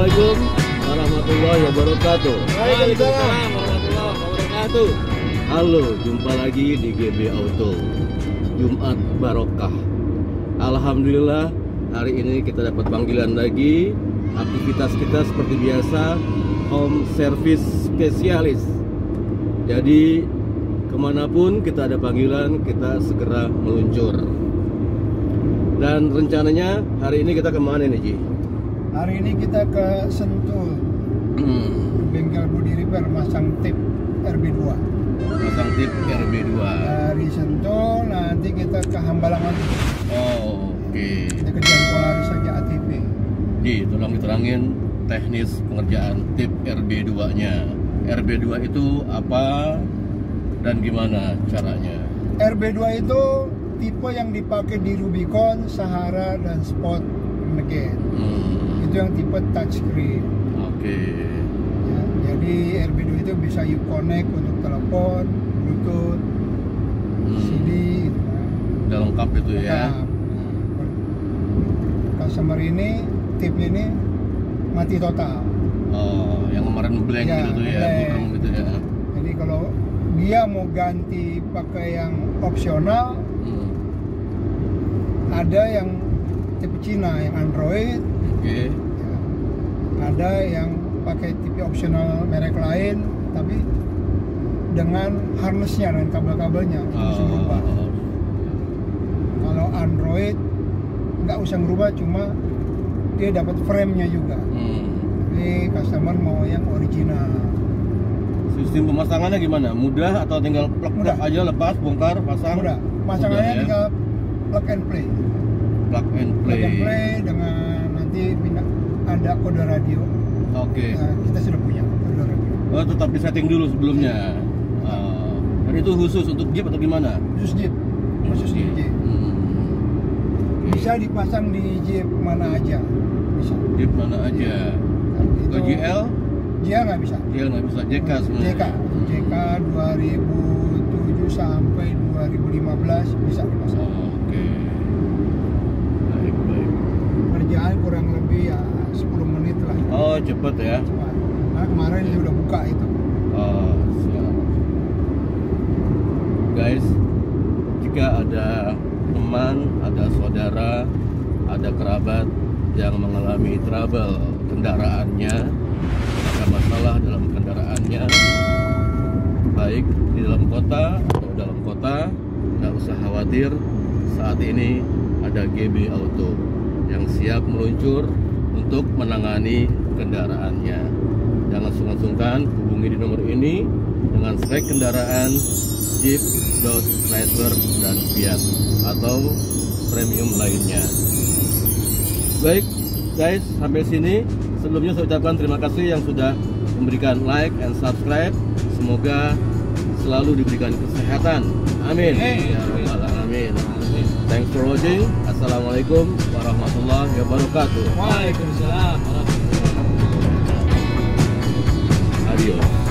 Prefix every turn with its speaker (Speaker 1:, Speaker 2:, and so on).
Speaker 1: Assalamualaikum warahmatullahi wabarakatuh.
Speaker 2: Waalaikumsalam warahmatullahi wabarakatuh.
Speaker 1: Halo, jumpa lagi di GB Auto Jumat Barokah. Alhamdulillah, hari ini kita dapat panggilan lagi. Aktivitas kita seperti biasa, home service spesialis. Jadi kemanapun kita ada panggilan, kita segera meluncur. Dan rencananya hari ini kita kemana nih, Ji?
Speaker 2: Hari ini kita ke Sentul, bengkel Budi Repair, masang tip RB2.
Speaker 1: Masang tip RB2.
Speaker 2: Dari Sentul nanti kita ke Hambalang lagi.
Speaker 1: Oh, oke.
Speaker 2: Kita kerjaan Polaris saja ATV.
Speaker 1: Ji, tolong diterangin teknis pengerjaan tip RB2-nya. RB2 itu apa dan gimana caranya?
Speaker 2: RB2 itu tipe yang dipakai di Rubicon, Sahara, dan Sport Renegade. Itu yang tipe touchscreen.
Speaker 1: Oke.
Speaker 2: Ya, jadi RB2 itu bisa you connect untuk telepon, Bluetooth, CD, gitu kan.
Speaker 1: Udah lengkap itu ya.
Speaker 2: Nah, customer ini tipnya ini mati total.
Speaker 1: Oh, yang kemarin blank
Speaker 2: Ya,
Speaker 1: gitu tuh ya,
Speaker 2: blank.
Speaker 1: burung gitu ya.
Speaker 2: Jadi kalau dia mau ganti pakai yang opsional, ada yang tipe Cina yang Android.
Speaker 1: Oke.
Speaker 2: Ya, ada yang pakai tipe opsional merek lain, tapi dengan harnessnya dan kabel-kabelnya bisa berubah. Kalau Android nggak usah berubah, cuma dia dapat frame-nya juga. Jadi customer mau yang original.
Speaker 1: Sistem pemasangannya gimana? Mudah atau tinggal plug aja, lepas, bongkar, pasang?
Speaker 2: Mudah. Masalahnya
Speaker 1: Mudah, ya?
Speaker 2: tinggal plug and play.
Speaker 1: Plug and play.
Speaker 2: Plug and play dengan nanti ada kode radio.
Speaker 1: Oke.
Speaker 2: Nah, kita sudah punya kode radio.
Speaker 1: Oh, tetap di setting dulu sebelumnya. Dan itu khusus untuk Jeep atau gimana?
Speaker 2: Khusus Jeep. Khusus di Jeep. Bisa dipasang di Jeep mana aja. Bisa.
Speaker 1: Jeep mana aja?
Speaker 2: Itu,
Speaker 1: GL?
Speaker 2: GL nggak bisa.
Speaker 1: GL nggak bisa. JK sebenarnya.
Speaker 2: JK 2007 sampai 2015 bisa dipasang.
Speaker 1: Oke. Baik.
Speaker 2: Kerjaan kurang lebih ya 10 menit lah.
Speaker 1: Oh, cepet ya.
Speaker 2: Cepat. Nah, kemarin dia udah buka itu.
Speaker 1: Oh, siap. Guys, jika ada teman, ada saudara, ada kerabat yang mengalami trouble kendaraannya, ada masalah dalam kendaraannya, baik di dalam kota atau dalam kota, nggak usah khawatir. Saat ini ada GB Auto yang siap meluncur untuk menangani kendaraannya. Jangan sungkan-sungkan, hubungi di nomor ini dengan spek kendaraan Jeep, Dodge, Chrysler, dan Fiat atau premium lainnya. Baik guys, sampai sini sebelumnya saya ucapkan terima kasih yang sudah memberikan like and subscribe. Semoga selalu diberikan kesehatan. Amin. Ya rabbal alamin. Thanks for watching. Assalamualaikum warahmatullahi wabarakatuh.
Speaker 2: Waalaikumsalam warahmatullahi wabarakatuh.
Speaker 1: Adios.